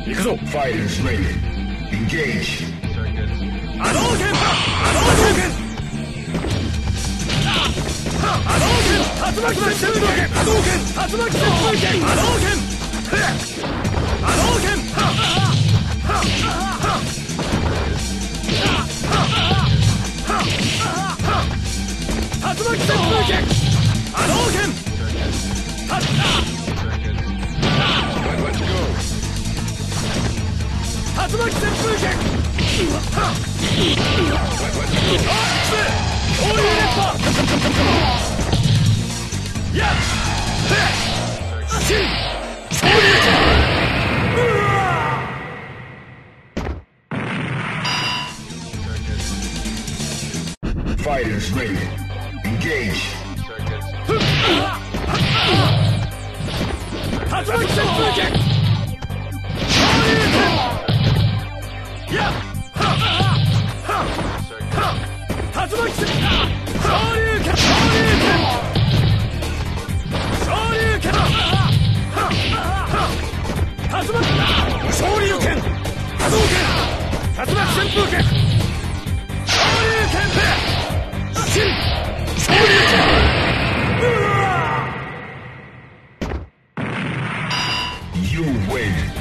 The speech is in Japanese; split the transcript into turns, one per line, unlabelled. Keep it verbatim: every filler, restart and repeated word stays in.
行くぞ。
Fighters ready. Engage.
波動拳波動拳波動拳竜巻旋風拳波動拳竜巻旋風拳波動拳波動拳竜巻旋風拳波動拳竜巻旋風拳恐竜熱波やっしん恐竜拳
Fighters ready. Engage.
竜巻旋風拳恐竜拳やっ竜巻旋風恐竜拳恐竜拳恐竜拳竜巻恐竜拳波動拳竜巻旋風拳恐竜拳しん恐竜拳
You win.